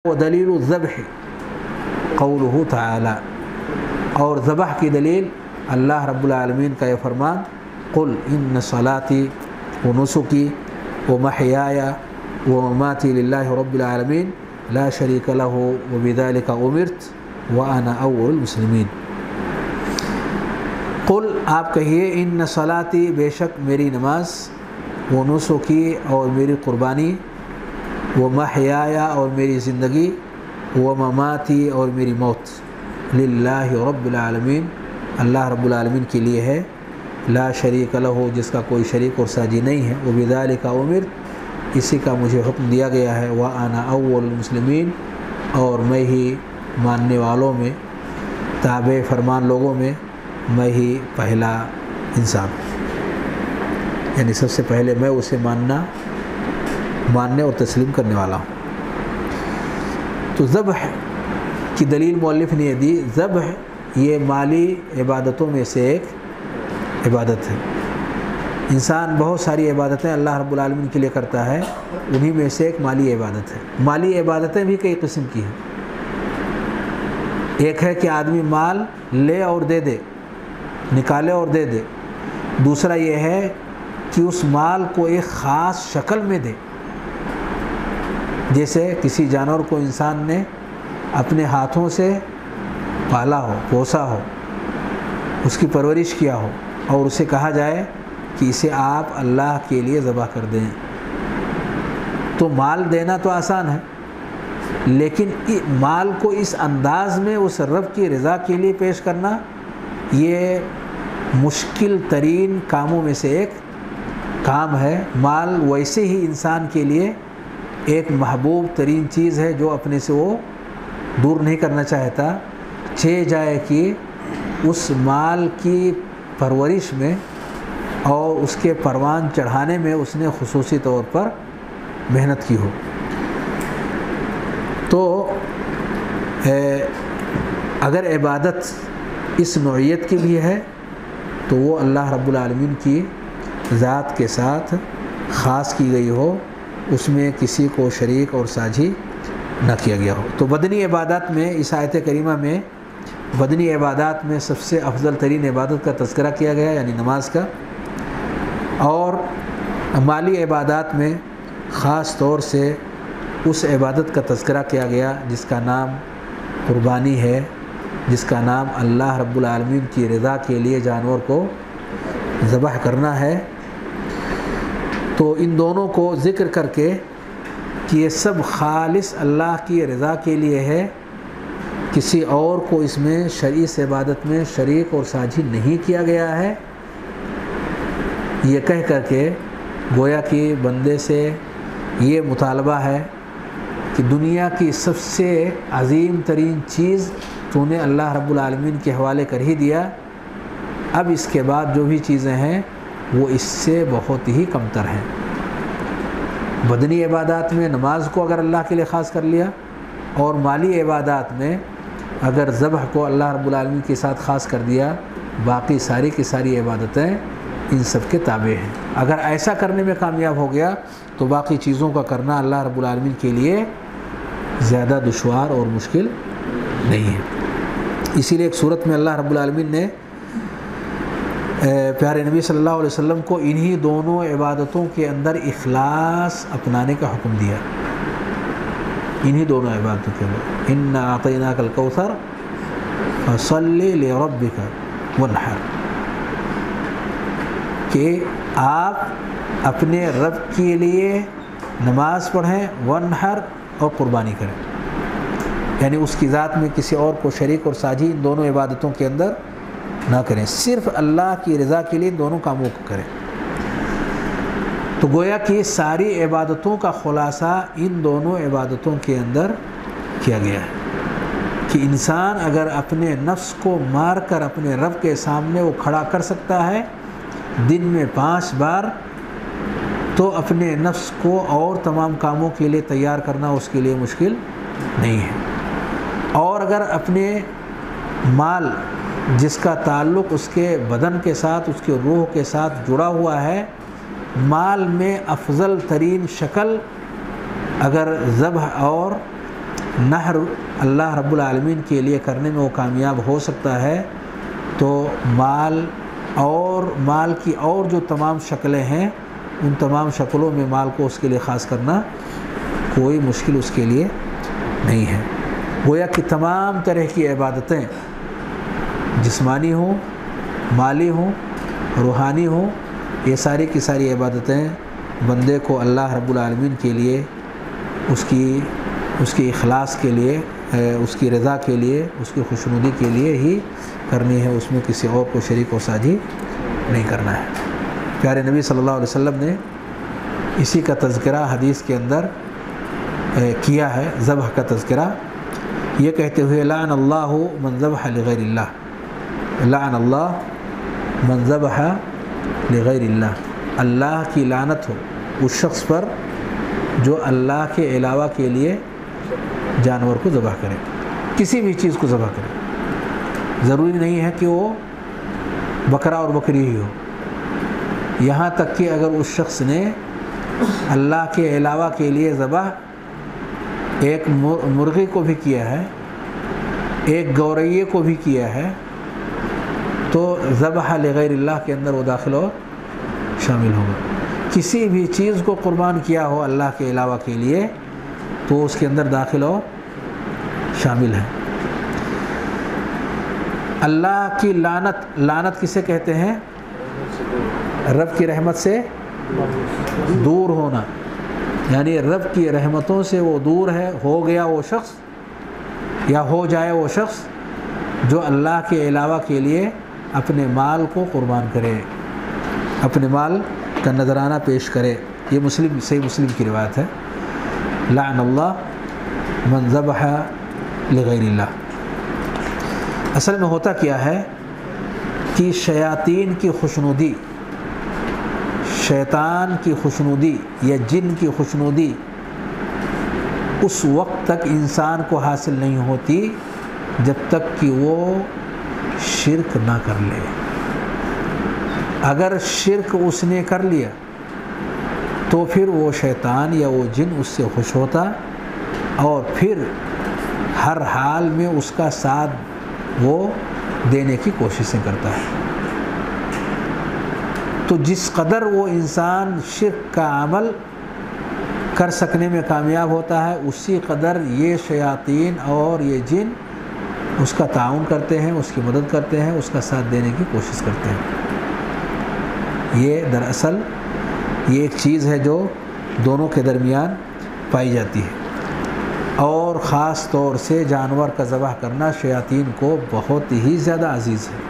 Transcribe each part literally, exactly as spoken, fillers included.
ودلیل الذبح قوله تعالی، اور ذبح کی دلیل اللہ رب العالمین کا یہ فرمان قل ان صلاتی و نسکی و محیای و مماتی للہ رب العالمین لا شریک لہ و بذلک امرت وانا اول المسلمین۔ قل آپ کہیے ان صلاتی بے شک میری نماز، و نسکی اور میری قربانی، و محیای اور میری زندگی، و مماتی اور میری موت للہ رب العالمین اللہ رب العالمین کے لیے ہے، لا شریک لہ جس کا کوئی شریک اور ساجی نہیں ہے، و بذلک امرت اسی کا مجھے حکم دیا گیا ہے، وانا اول المسلمین اور میں ہی ماننے والوں میں، تابع فرمان لوگوں میں میں ہی پہلا انسان، یعنی سب سے پہلے میں اسے ماننا ماننے اور تسلیم کرنے والا ہوں۔ تو ذبح کی دلیل مؤلف نے یہ دی، ذبح یہ مالی عبادتوں میں سے ایک عبادت ہے۔ انسان بہت ساری عبادتیں اللہ رب العالمین کے لیے کرتا ہے، انہی میں سے ایک مالی عبادت ہے۔ مالی عبادتیں بھی کئی قسم کی ہیں۔ ایک ہے کہ آدمی مال لے اور دے دے، نکالے اور دے دے۔ دوسرا یہ ہے کہ اس مال کو ایک خاص شکل میں دے، جیسے کسی جانور کو انسان نے اپنے ہاتھوں سے پالا ہو، پوسا ہو، اس کی پرورش کیا ہو، اور اسے کہا جائے کہ اسے آپ اللہ کے لیے ذبح کر دیں۔ تو مال دینا تو آسان ہے، لیکن مال کو اس انداز میں اس رب کی رضا کے لیے پیش کرنا یہ مشکل ترین کاموں میں سے ایک کام ہے۔ مال ویسے ہی انسان کے لیے ایک محبوب ترین چیز ہے جو اپنے سے وہ دور نہیں کرنا چاہتا، چہ جائے کہ اس مال کی پرورش میں اور اس کے پروان چڑھانے میں اس نے خصوصی طور پر محنت کی ہو۔ تو اگر عبادت اس نوعیت کے لیے ہے تو وہ اللہ رب العالمین کی ذات کے ساتھ خاص کی گئی ہو، اس میں کسی کو شریک اور ساجھی نہ کیا گیا ہو۔ تو بدنی عبادات میں اس آیت کریمہ میں بدنی عبادات میں سب سے افضل ترین عبادت کا تذکرہ کیا گیا، یعنی نماز کا، اور مالی عبادات میں خاص طور سے اس عبادت کا تذکرہ کیا گیا جس کا نام قربانی ہے، جس کا نام اللہ رب العالمین کی رضا کے لیے جانور کو ذبح کرنا ہے۔ تو ان دونوں کو ذکر کر کے کہ یہ سب خالص اللہ کی رضا کے لیے ہے، کسی اور کو اس میں شرعی عبادت میں شریک اور ساجھی نہیں کیا گیا ہے، یہ کہہ کر کے گویا کہ بندے سے یہ مطالبہ ہے کہ دنیا کی سب سے عظیم ترین چیز تو نے اللہ رب العالمین کے حوالے کر ہی دیا، اب اس کے بعد جو بھی چیزیں ہیں وہ اس سے بہت ہی کمتر ہیں۔ بدنی عبادات میں نماز کو اگر اللہ کے لیے خاص کر لیا، اور مالی عبادات میں اگر ذبح کو اللہ رب العالمین کے ساتھ خاص کر دیا، باقی ساری کی ساری عبادتیں ان سب کے تابع ہیں۔ اگر ایسا کرنے میں کامیاب ہو گیا تو باقی چیزوں کا کرنا اللہ رب العالمین کے لیے زیادہ دشوار اور مشکل نہیں ہے۔ اسی لیے ایک صورت میں اللہ رب العالمین نے پیارے نبی صلی اللہ علیہ وسلم کو انہی دونوں عبادتوں کے اندر اخلاص اپنانے کا حکم دیا، انہی دونوں عبادتوں کے اندر، اِنَّا أَعْطَيْنَاكَ الْكَوْثَرَ فَصَلِّ لِرَبِّكَ وَانْحَرْ، کہ آپ اپنے رب کے لیے نماز پڑھیں، وانحر اور قربانی کریں، یعنی اس کی ذات میں کسی اور کو شریک اور ساجھی ان دونوں عبادتوں کے اندر نہ کریں، صرف اللہ کی رضا کے لیے دونوں کاموں کو کریں۔ تو گویا کہ ساری عبادتوں کا خلاصہ ان دونوں عبادتوں کے اندر کیا گیا ہے کہ انسان اگر اپنے نفس کو مار کر اپنے رب کے سامنے وہ کھڑا کر سکتا ہے دن میں پانچ بار، تو اپنے نفس کو اور تمام کاموں کے لیے تیار کرنا اس کے لیے مشکل نہیں ہے۔ اور اگر اپنے مال جس کا تعلق اس کے بدن کے ساتھ، اس کے روح کے ساتھ جڑا ہوا ہے، مال میں افضل ترین شکل اگر ذبح اور نحر اللہ رب العالمین کے لیے کرنے میں وہ کامیاب ہو سکتا ہے، تو مال اور مال کی اور جو تمام شکلیں ہیں ان تمام شکلوں میں مال کو اس کے لیے خاص کرنا کوئی مشکل اس کے لیے نہیں ہے۔ گویا کہ تمام طرح کی عبادتیں جسمانی ہوں، مالی ہوں، روحانی ہوں، یہ ساری کی ساری عبادتیں بندے کو اللہ رب العالمین کے لیے اس کی اس کی اخلاص کے لیے، اس کی رضا کے لیے، اس کی خوشنودی کے لیے ہی کرنی ہے، اس میں کسی اور کو شریک و ساجی نہیں کرنا ہے۔ پیارے نبی صلی اللہ علیہ وسلم نے اسی کا تذکرہ حدیث کے اندر کیا ہے، ذبح کا تذکرہ، یہ کہتے ہوئے لعن اللہ من ذبح لغیر اللہ، لعن اللہ من ذبح لغیر اللہ، اللہ کی لعنت ہو اس شخص پر جو اللہ کے علاوہ کے لیے جانور کو ذبح کرے، کسی بھی چیز کو ذبح کرے، ضروری نہیں ہے کہ وہ بکرا اور بکری ہی ہو، یہاں تک کہ اگر اس شخص نے اللہ کے علاوہ کے لیے ذبح ایک مرغی کو بھی کیا ہے، ایک گوریے کو بھی کیا ہے، تو ذبح لغیر اللہ کے اندر وہ داخل ہو شامل ہوگا۔ کسی بھی چیز کو قربان کیا ہو اللہ کے علاوہ کے لیے تو اس کے اندر داخل ہو شامل ہے۔ اللہ کی لعنت، لعنت کسے کہتے ہیں؟ رب کی رحمت سے دور ہونا، یعنی رب کی رحمتوں سے وہ دور ہے، ہو گیا وہ شخص یا ہو جائے وہ شخص جو اللہ کے علاوہ کے لیے اپنے مال کو قربان کرے، اپنے مال کا نذرانہ پیش کرے۔ یہ مسلم صحیح مسلم کی روایت ہے، لعن اللہ من ذبح لغیر اللہ۔ اصل میں ہوتا کیا ہے کہ شیاطین کی خوشنودی، شیطان کی خوشنودی یا جن کی خوشنودی اس وقت تک انسان کو حاصل نہیں ہوتی جب تک کہ وہ شرک نہ کر لے۔ اگر شرک اس نے کر لیا تو پھر وہ شیطان یا وہ جن اس سے خوش ہوتا اور پھر ہر حال میں اس کا ساتھ وہ دینے کی کوششیں کرتا ہے۔ تو جس قدر وہ انسان شرک کا عمل کر سکنے میں کامیاب ہوتا ہے، اسی قدر یہ شیاطین اور یہ جن اس کا تعاون کرتے ہیں، اس کی مدد کرتے ہیں، اس کا ساتھ دینے کی کوشش کرتے ہیں۔ یہ دراصل یہ ایک چیز ہے جو دونوں کے درمیان پائی جاتی ہے، اور خاص طور سے جانور کا ذبح کرنا شیاطین کو بہت ہی زیادہ عزیز ہے۔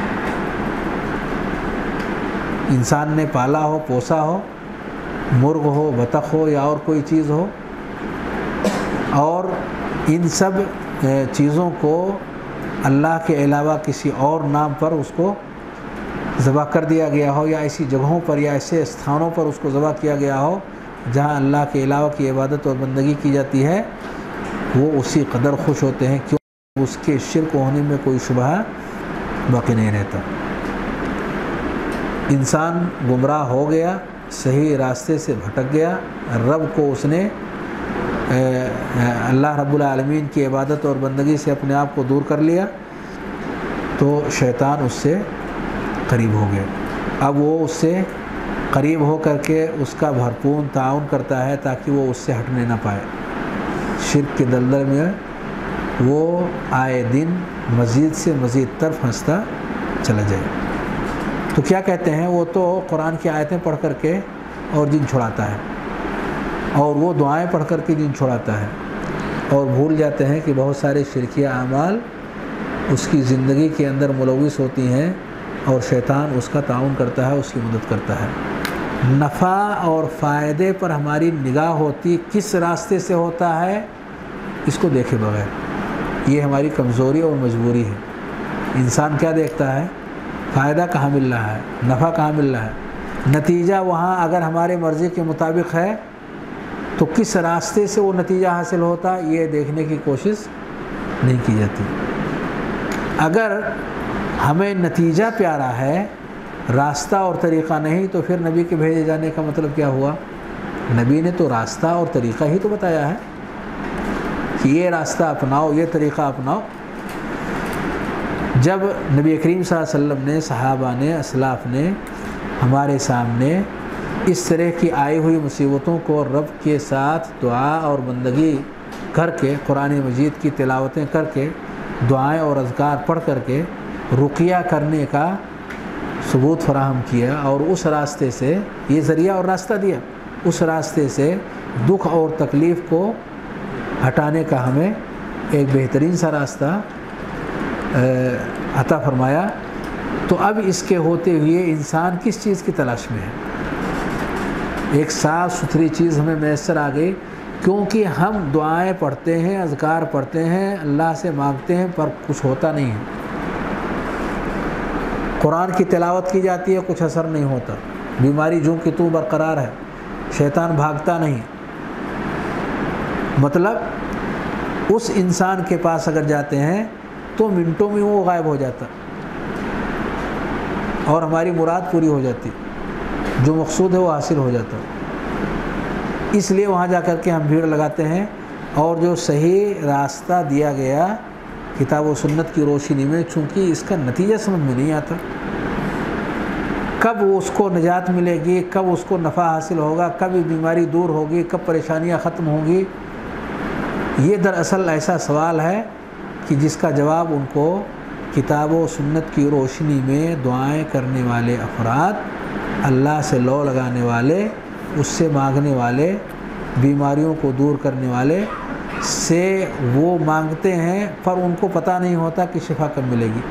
انسان نے پالا ہو، پوسا ہو، مرغ ہو، بطخ ہو یا اور کوئی چیز ہو، اور ان سب چیزوں کو اللہ کے علاوہ کسی اور نام پر اس کو ذبح کر دیا گیا ہو، یا ایسی جگہوں پر یا ایسے استھانوں پر اس کو ذبح کیا گیا ہو جہاں اللہ کے علاوہ کی عبادت اور بندگی کی جاتی ہے، وہ اسی قدر خوش ہوتے ہیں کیوں اس کے شرک ہونے میں کوئی شبہ باقی نہیں رہتا۔ انسان گمراہ ہو گیا، صحیح راستے سے بھٹک گیا، رب کو اس نے اللہ رب العالمین کی عبادت اور بندگی سے اپنے آپ کو دور کر لیا، تو شیطان اس سے قریب ہو گیا۔ اب وہ اس سے قریب ہو کر کے اس کا بھرپور تعاون کرتا ہے تاکہ وہ اس سے ہٹنے نہ پائے۔ شرک کے دلدل میں وہ آئے دن مزید سے مزید تر پھنستا چلا جائے۔ تو کیا کہتے ہیں، وہ تو قرآن کی آیتیں پڑھ کر کے اور جن چھڑاتا ہے، اور وہ دعائیں پڑھ کر کے جن چھڑاتا ہے، اور بھول جاتے ہیں کہ بہت سارے شرکیہ اعمال اس کی زندگی کے اندر ملوث ہوتی ہیں اور شیطان اس کا تعاون کرتا ہے، اس کی مدد کرتا ہے۔ نفع اور فائدے پر ہماری نگاہ ہوتی کس راستے سے ہوتا ہے، اس کو دیکھے بغیر، یہ ہماری کمزوری اور مجبوری ہے۔ انسان کیا دیکھتا ہے، فائدہ کہاں مل رہا ہے، نفع کہاں مل رہا ہے، نتیجہ وہاں اگر ہمارے مرضی کے مطابق ہے تو کس راستے سے وہ نتیجہ حاصل ہوتا، یہ دیکھنے کی کوشش نہیں کی جاتی۔ اگر ہمیں نتیجہ پیارا ہے، راستہ اور طریقہ نہیں، تو پھر نبی کے بھیجے جانے کا مطلب کیا ہوا؟ نبی نے تو راستہ اور طریقہ ہی تو بتایا ہے، کہ یہ راستہ اپناؤ، یہ طریقہ اپناؤ۔ جب نبی کریم صلی اللہ علیہ وسلم نے، صحابہ نے، اسلاف نے ہمارے سامنے اس طرح کی آئی ہوئی مصیبتوں کو رب کے ساتھ دعا اور بندگی کر کے، قرآن مجید کی تلاوتیں کر کے، دعائیں اور اذکار پڑھ کر کے رقیہ کرنے کا ثبوت فراہم کیا، اور اس راستے سے یہ ذریعہ اور راستہ دیا، اس راستے سے دکھ اور تکلیف کو ہٹانے کا ہمیں ایک بہترین سا راستہ عطا فرمایا، تو اب اس کے ہوتے ہوئے انسان کس چیز کی تلاش میں ہے؟ ایک صاف ستھری چیز ہمیں میسر آ گئی، کیونکہ ہم دعائیں پڑھتے ہیں، اذکار پڑھتے ہیں، اللہ سے مانگتے ہیں، پر کچھ ہوتا نہیں ہے۔ قرآن کی تلاوت کی جاتی ہے، کچھ اثر نہیں ہوتا، بیماری جوں کی توں برقرار ہے، شیطان بھاگتا نہیں۔ مطلب اس انسان کے پاس اگر جاتے ہیں تو منٹوں میں وہ غائب ہو جاتا اور ہماری مراد پوری ہو جاتی، جو مقصود ہے وہ حاصل ہو جاتا۔ اس لیے وہاں جا کر کے ہم بھیڑ لگاتے ہیں، اور جو صحیح راستہ دیا گیا کتاب و سنت کی روشنی میں، چونکہ اس کا نتیجہ سمجھ میں نہیں آتا، کب اس کو نجات ملے گی، کب اس کو نفع حاصل ہوگا، کب بیماری دور ہوگی، کب پریشانیاں ختم ہوں گی، یہ دراصل ایسا سوال ہے کہ جس کا جواب ان کو کتاب و سنت کی روشنی میں دعائیں کرنے والے افراد، اللہ سے لو لگانے والے، اس سے مانگنے والے، بیماریوں کو دور کرنے والے سے وہ مانگتے ہیں، پر ان کو پتہ نہیں ہوتا کہ شفا کب ملے گی۔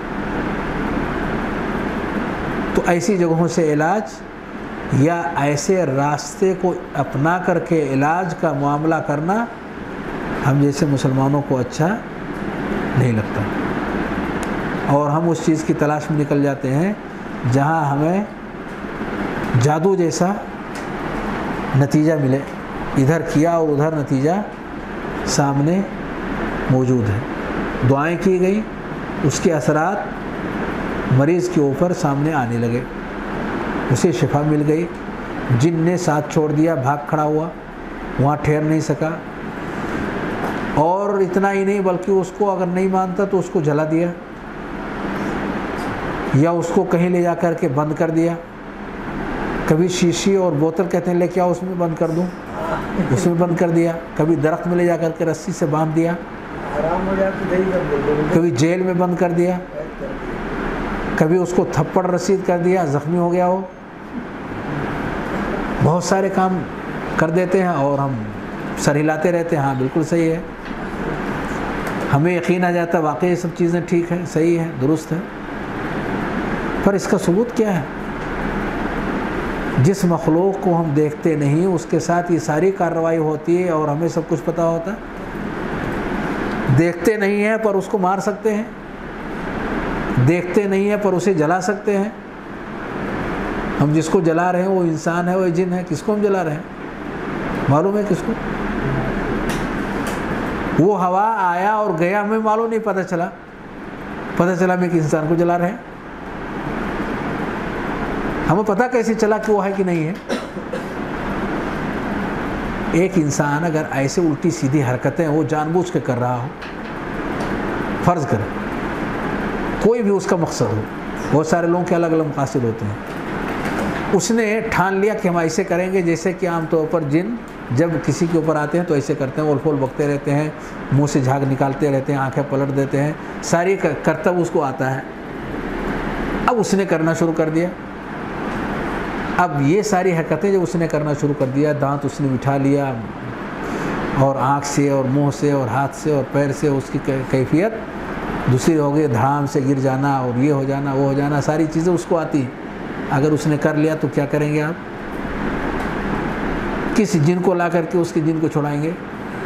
تو ایسی جگہوں سے علاج یا ایسے راستے کو اپنا کر کے علاج کا معاملہ کرنا ہم جیسے مسلمانوں کو اچھا نہیں لگتا، اور ہم اس چیز کی تلاش میں نکل جاتے ہیں جہاں ہمیں جادو جیسا نتیجہ ملے، ادھر کیا اور ادھر نتیجہ سامنے موجود ہے۔ دعائیں کی گئی، اس کے اثرات مریض کے اوپر سامنے آنے لگے، اسے شفا مل گئی، جن نے ساتھ چھوڑ دیا، بھاگ کھڑا ہوا، وہاں ٹھہر نہیں سکا، اور اتنا ہی نہیں بلکہ اس کو اگر نہیں مانتا تو اس کو جلا دیا، یا اس کو کہیں لے جا کر کے بند کر دیا، کبھی شیشی اور بوتل کہتے ہیں لے کے آؤ اس میں بند کر دوں، اس میں بند کر دیا، کبھی درخت میں لے جا کر کے رسی سے باندھ دیا، کبھی جیل میں بند کر دیا، کبھی اس کو تھپڑ رسید کر دیا، زخمی ہو گیا ہو، بہت سارے کام کر دیتے ہیں اور ہم سر ہلاتے رہتے ہیں، ہاں بالکل صحیح ہے، ہمیں یقین آ جاتا ہے واقعی یہ سب چیزیں ٹھیک ہیں، صحیح ہے، درست ہے، پر اس کا ثبوت کیا ہے؟ جس مخلوق کو ہم دیکھتے نہیں اس کے ساتھ یہ ساری کارروائی ہوتی ہے اور ہمیں سب کچھ پتہ ہوتا ہے۔ دیکھتے نہیں ہیں پر اس کو مار سکتے ہیں، دیکھتے نہیں ہیں پر اسے جلا سکتے ہیں۔ ہم جس کو جلا رہے ہیں وہ انسان ہے، وہ جن ہے، کس کو ہم جلا رہے ہیں معلوم ہے کس کو؟ وہ ہوا آیا اور گیا، ہمیں معلوم نہیں، پتہ چلا پتہ چلا میں کہ انسان کو جلا رہے ہیں، ہمیں پتہ کیسے چلا کہ وہ ہے کہ نہیں ہے؟ ایک انسان اگر ایسے الٹی سیدھی حرکتیں وہ جان بوجھ کے کر رہا ہو، فرض کریں کوئی بھی اس کا مقصد ہو، بہت سارے لوگوں کے الگ الگ مقاصد ہوتے ہیں، اس نے ٹھان لیا کہ ہم ایسے کریں گے، جیسے کہ عام طور پر جن جب کسی کے اوپر آتے ہیں تو ایسے کرتے ہیں، اول پھول بکتے رہتے ہیں، منہ سے جھاگ نکالتے رہتے ہیں، آنکھیں پلٹ دیتے ہیں، ساری کرتب اس کو آتا ہے۔ اب اس نے کرنا شروع کر دیا، اب یہ ساری حرکتیں جب اس نے کرنا شروع کر دیا، دانت اس نے بٹھا لیا، اور آنکھ سے اور منہ سے اور ہاتھ سے اور پیر سے اس کی کیفیت دوسری ہو گئی، دھڑام سے گر جانا اور یہ ہو جانا وہ ہو جانا، ساری چیزیں اس کو آتی ہیں۔ اگر اس نے کر لیا تو کیا کریں گے آپ؟ کس جن کو لا کر کے اس کے جن کو چھڑائیں گے؟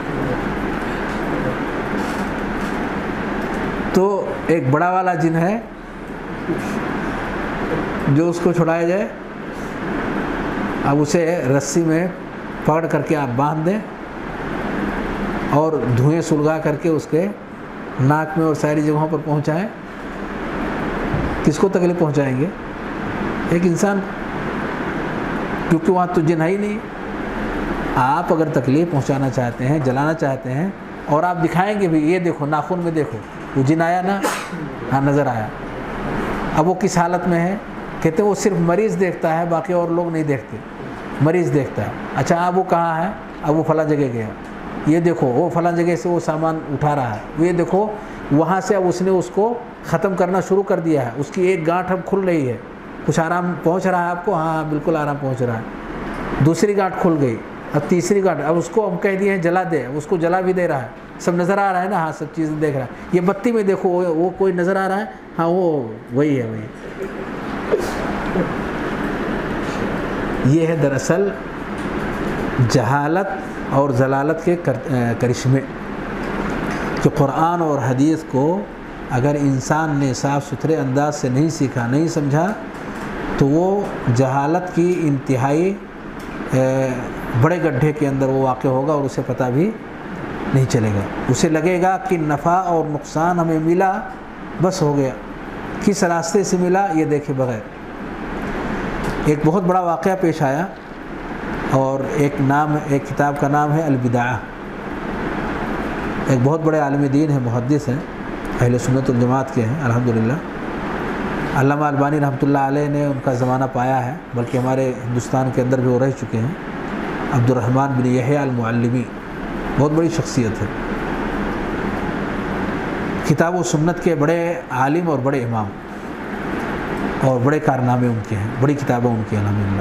تو ایک بڑا والا جن ہے جو اس کو چھڑایا جائے، اب اسے رسی میں پکڑ کر کے آپ باندھ دیں اور دھوئیں سلگا کر کے اس کے ناک میں اور ساری جگہوں پر پہنچائیں، کس کو تکلیف پہنچائیں گے؟ ایک انسان، کیونکہ وہاں تو جن ہے ہی نہیں۔ آپ اگر تکلیف پہنچانا چاہتے ہیں، جلانا چاہتے ہیں اور آپ دکھائیں گے بھی یہ دیکھو ناخن میں دیکھو وہ جن آیا نا، ہاں نظر آیا. اب وہ کس حالت میں ہے؟ کہتے ہیں وہ صرف مریض دیکھتا ہے، باقی اور لوگ نہیں دیکھتے، مریض دیکھتا ہے. اچھا اب وہ کہاں ہے؟ اب وہ فلاں جگہ گیا، یہ دیکھو وہ فلاں جگہ سے وہ سامان اٹھا رہا ہے، یہ دیکھو وہاں سے اب اس نے اس کو ختم کرنا شروع کر دیا ہے. اس کی ایک گانٹھ اب کھل رہی ہے، کچھ آرام پہنچ رہا ہے آپ کو؟ ہاں بالکل آرام پہنچ رہا ہے. دوسری گانٹھ کھل گئی، اب تیسری گانٹھ، اب اس کو ہم کہہ دیے ہیں جلا دے، اس کو جلا بھی دے رہا ہے. سب نظر آ رہا ہے نا؟ ہاں سب چیزیں دیکھ رہا ہے. یہ بتی میں دیکھو وہ کوئی نظر آ رہا ہے؟ ہاں وہ وہی ہے وہی. یہ ہے دراصل جہالت اور ضلالت کے کرشمے کہ قرآن اور حدیث کو اگر انسان نے صاف ستھرے انداز سے نہیں سیکھا، نہیں سمجھا، تو وہ جہالت کی انتہائی بڑے گڈھے کے اندر وہ واقع ہوگا اور اسے پتہ بھی نہیں چلے گا. اسے لگے گا کہ نفع اور نقصان ہمیں ملا، بس ہو گیا. کس راستے سے ملا یہ دیکھے بغیر. ایک بہت بڑا واقعہ پیش آیا، اور ایک نام ایک کتاب کا نام ہے البداع. ایک بہت بڑے عالم دین ہیں، محدث ہیں، اہل سنت والجماعت کے ہیں الحمدللہ. علامہ البانی رحمۃ اللہ علیہ نے ان کا زمانہ پایا ہے، بلکہ ہمارے ہندوستان کے اندر بھی وہ رہ چکے ہیں. عبد الرحمن بن یحییٰ المعلمی بہت بڑی شخصیت ہے، کتاب و سنت کے بڑے عالم اور بڑے امام، اور بڑے کارنامے ان کے ہیں، بڑی کتابیں ان کی الحمدللہ.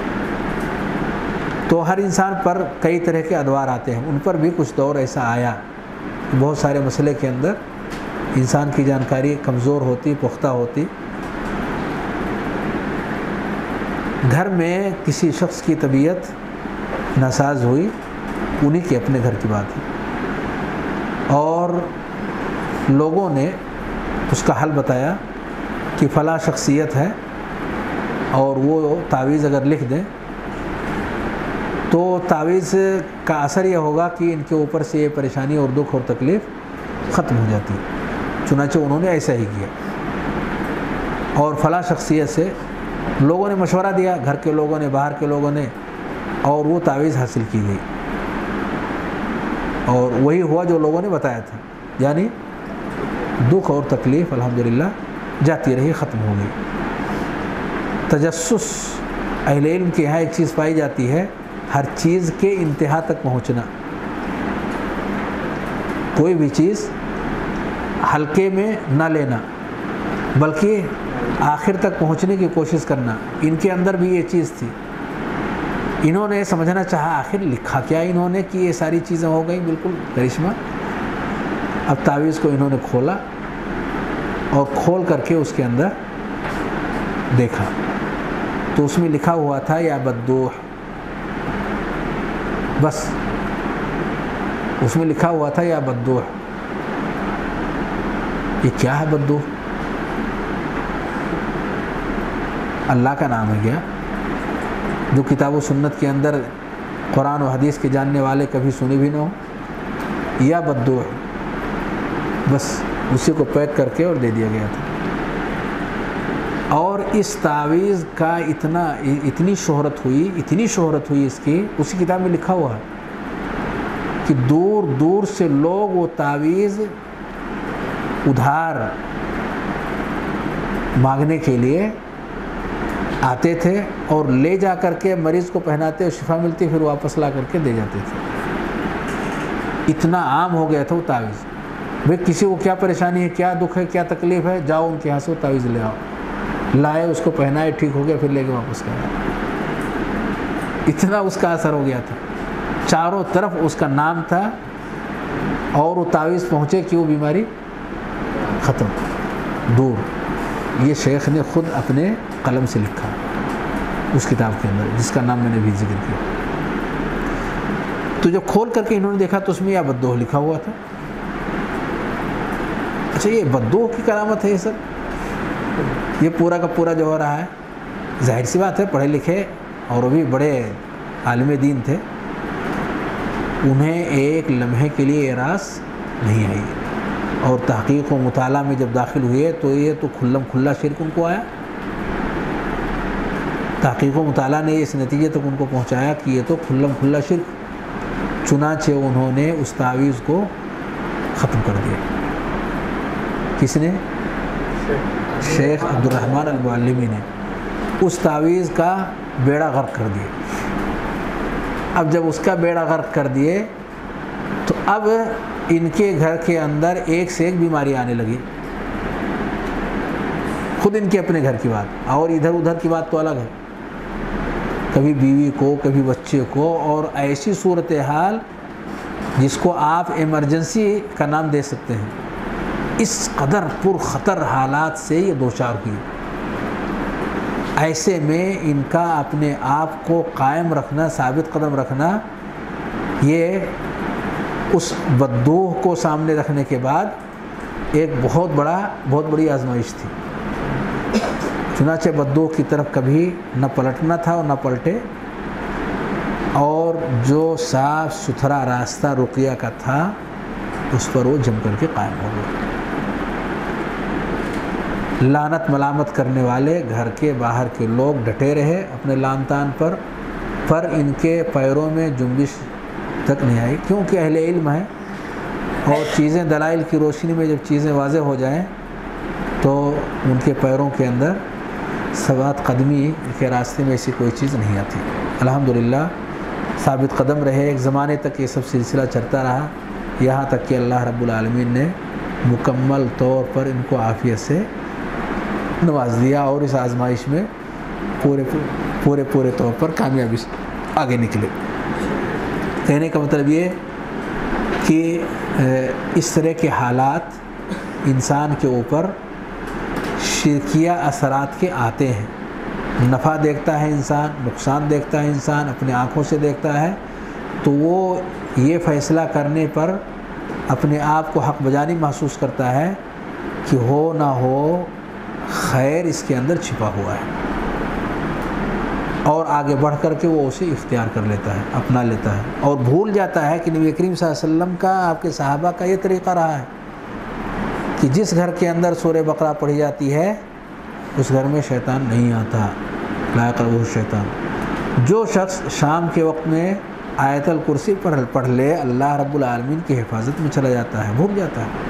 تو ہر انسان پر کئی طرح کے ادوار آتے ہیں، ان پر بھی کچھ دور ایسا آیا بہت سارے مسئلے کے اندر انسان کی جانکاری کمزور ہوتی، پختہ ہوتی. گھر میں کسی شخص کی طبیعت ناساز ہوئی، انہی کے اپنے گھر کی بات ہے، اور لوگوں نے اس کا حل بتایا کہ فلاں شخصیت ہے اور وہ تعویذ اگر لکھ دیں تو تعویذ کا اثر یہ ہوگا کہ ان کے اوپر سے یہ پریشانی اور دکھ اور تکلیف ختم ہو جاتی. چنانچہ انہوں نے ایسا ہی کیا، اور فلاں شخصیت سے لوگوں نے مشورہ دیا، گھر کے لوگوں نے، باہر کے لوگوں نے، اور وہ تعویذ حاصل کی گئی، اور وہی ہوا جو لوگوں نے بتایا تھا. یعنی دکھ اور تکلیف الحمدللہ جاتی رہی، ختم ہو گئی. تجسس اہل علم کے یہاں ایک چیز پائی جاتی ہے، ہر چیز کے انتہا تک پہنچنا. کوئی بھی چیز ہلکے میں نہ لینا، بلکہ آخر تک پہنچنے کی کوشش کرنا. ان کے اندر بھی یہ چیز تھی. انہوں نے سمجھنا چاہا آخر لکھا کیا انہوں نے کہ یہ ساری چیزیں ہو گئیں بالکل کرشمہ. اب تعویذ کو انہوں نے کھولا، اور کھول کر کے اس کے اندر دیکھا تو اس میں لکھا ہوا تھا یا بدوح. بس اس میں لکھا ہوا تھا یا بدوح. یہ کیا ہے بدوح؟ اللہ کا نام ہے کیا؟ جو کتاب و سنت کے اندر قرآن و حدیث کے جاننے والے کبھی سنے بھی نہ ہو. یا بدوح، بس اسی کو پیک کر کے اور دے دیا گیا تھا. اور اس تعویذ کا اتنا اتنی شہرت ہوئی اتنی شہرت ہوئی اس کی، اسی کتاب میں لکھا ہوا ہے کہ دور دور سے لوگ وہ تعویذ ادھار مانگنے کے لیے آتے تھے، اور لے جا کر کے مریض کو پہناتے اور شفا ملتی، پھر واپس لا کر کے دے جاتے تھے. اتنا عام ہو گیا تھا وہ تعویذ. بھئی کسی کو کیا پریشانی ہے، کیا دکھ ہے، کیا تکلیف ہے، جاؤ ان کے یہاں سے وہ تعویذ لے آؤ. لائے، اس کو پہنائے، ٹھیک ہو گیا، پھر لے کے واپس کرا. اتنا اس کا اثر ہو گیا تھا. چاروں طرف اس کا نام تھا، اور وہ تعویذ پہنچے کہ وہ بیماری ختم دور. یہ شیخ نے خود اپنے قلم سے لکھا اس کتاب کے اندر، جس کا نام میں نے بھی ذکر کیا. تو جب کھول کر کے انہوں نے دیکھا تو اس میں یا بدوح لکھا ہوا تھا. اچھا یہ بدوح کی کرامت ہے یہ سب؟ یہ پورا کا پورا جو ہو رہا ہے، ظاہر سی بات ہے پڑھے لکھے اور وہ بھی بڑے عالم دین تھے، انہیں ایک لمحے کے لیے اعراض نہیں آئی، اور تحقیق و مطالعہ میں جب داخل ہوئے تو یہ تو کھلم کھلا شرک ان کو آیا. تحقیق و مطالعہ نے اس نتیجے تک ان کو پہنچایا کہ یہ تو کھلم کھلا شرک. چنانچہ انہوں نے اس تعویذ کو ختم کر دیا۔ کس نے؟ شیخ عبد الرحمن المعلمی نے اس تعویذ کا بیڑا غرق کر دیا۔ اب جب اس کا بیڑا غرق کر دیے تو اب ان کے گھر کے اندر ایک سے ایک بیماری آنے لگی، خود ان کے اپنے گھر کی بات، اور ادھر ادھر کی بات تو الگ ہے، کبھی بیوی کو کبھی بچے کو، اور ایسی صورتحال جس کو آپ ایمرجنسی کا نام دے سکتے ہیں، اس قدر پر خطر حالات سے یہ دوچار ہوئی۔ ایسے میں ان کا اپنے آپ کو قائم رکھنا، ثابت قدم رکھنا، یہ اس بددوح کو سامنے رکھنے کے بعد ایک بہت بڑا بہت بڑی آزمائش تھی۔ چنانچہ بددوح کی طرف کبھی نہ پلٹنا تھا اور نہ پلٹے، اور جو صاف ستھرا راستہ رقیہ کا تھا اس پر وہ جم کر کے قائم ہو گئے۔ لعنت ملامت کرنے والے گھر کے باہر کے لوگ ڈٹے رہے اپنے لعن طعن پر، پر ان کے پیروں میں جنبش تک نہیں آئی، کیونکہ اہل علم ہیں، اور چیزیں دلائل کی روشنی میں جب چیزیں واضح ہو جائیں تو ان کے پیروں کے اندر ثبات قدمی کے راستے میں ایسی کوئی چیز نہیں آتی۔ الحمدللہ ثابت قدم رہے، ایک زمانے تک یہ سب سلسلہ چلتا رہا، یہاں تک کہ اللہ رب العالمین نے مکمل طور پر ان کو عافیت سے نواز دیا، اور اس آزمائش میں پورے پورے پورے طور پر کامیابی سے آگے نکلے۔ کہنے کا مطلب یہ کہ اس طرح کے حالات انسان کے اوپر شرکیہ اثرات کے آتے ہیں، نفع دیکھتا ہے انسان، نقصان دیکھتا ہے انسان، اپنے آنکھوں سے دیکھتا ہے، تو وہ یہ فیصلہ کرنے پر اپنے آپ کو حق بجانی محسوس کرتا ہے کہ ہو نہ ہو خیر اس کے اندر چھپا ہوا ہے، اور آگے بڑھ کر کے وہ اسے اختیار کر لیتا ہے، اپنا لیتا ہے، اور بھول جاتا ہے کہ نبی کریم صلی اللہ علیہ وسلم کا، آپ کے صحابہ کا یہ طریقہ رہا ہے کہ جس گھر کے اندر سورہ بقرہ پڑھی جاتی ہے اس گھر میں شیطان نہیں آتا، لا یقربہ الشیطان۔ جو شخص شام کے وقت میں آیت الکرسی پڑھ پڑھ لے اللہ رب العالمین کی حفاظت میں چلا جاتا ہے، بھول جاتا ہے،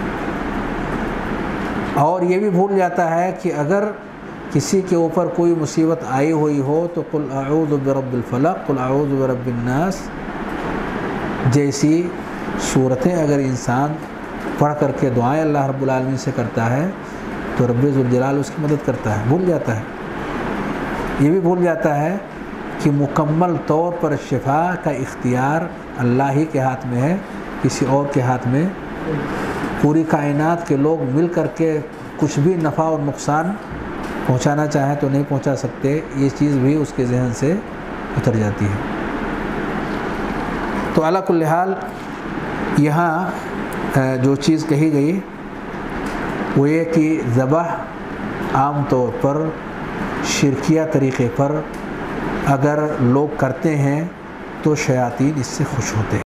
اور یہ بھی بھول جاتا ہے کہ اگر کسی کے اوپر کوئی مصیبت آئی ہوئی ہو تو قل اعوذ برب الفلق، قل اعوذ برب الناس جیسی صورتیں اگر انسان پڑھ کر کے دعائیں اللہ رب العالمین سے کرتا ہے تو رب ذوالجلال اس کی مدد کرتا ہے، بھول جاتا ہے۔ یہ بھی بھول جاتا ہے کہ مکمل طور پر شفا کا اختیار اللہ ہی کے ہاتھ میں ہے، کسی اور کے ہاتھ میں۔ پوری کائنات کے لوگ مل کر کے کچھ بھی نفع اور نقصان پہنچانا چاہیں تو نہیں پہنچا سکتے، یہ چیز بھی اس کے ذہن سے اتر جاتی ہے۔ تو علی کل حال یہاں جو چیز کہی گئی وہ یہ کہ ذبح عام طور پر شرکیہ طریقے پر اگر لوگ کرتے ہیں تو شیاطین اس سے خوش ہوتے ہیں۔